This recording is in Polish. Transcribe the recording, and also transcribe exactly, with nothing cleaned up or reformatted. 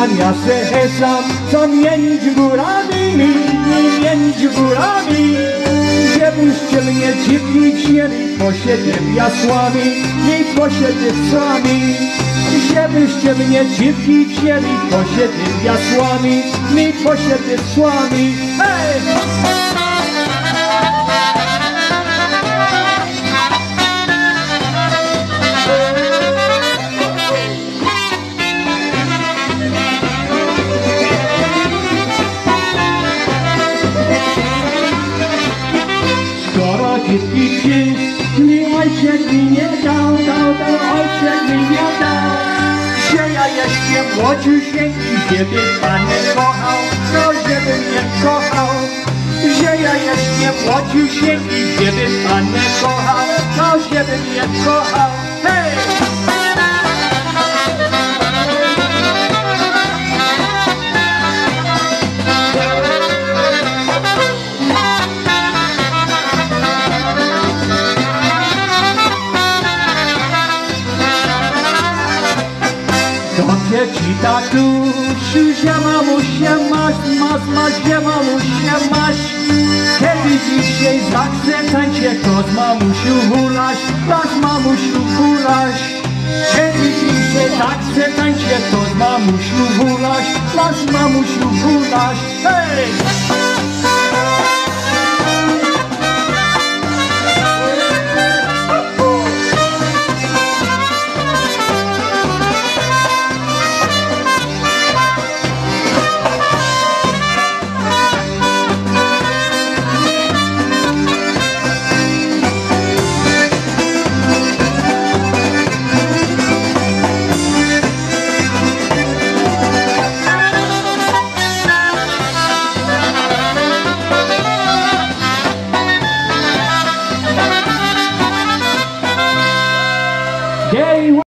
zamiast sam, co międź górami, międź górami. Żebyście mnie dziwni wzięli po siebie jasłami i po siebie słami. Żebyście mnie dziwni wzięli po siebie jasłami i po siebie słami. Hej! Dziewki mi ojciec mi nie dał, dał, dał, ojciec mi nie dał. Że ja jeszcze młodziusieńki, żeby Pan mnie kochał, no żeby mnie kochał. Że ja jeszcze młodziusieńki, żeby Pan mnie kochał, no żeby mnie kochał. Hej! Ci tatusiu, że mamusia masz, masz, masz, że mamusia masz. Kiedy dzisiaj zachce tańcie, to z mamusiu hulaś, masz mamusiu hulaś. Kiedy dzisiaj zachce tańcie, to z mamusiu hulaś, masz mamusiu hulaś. Hej!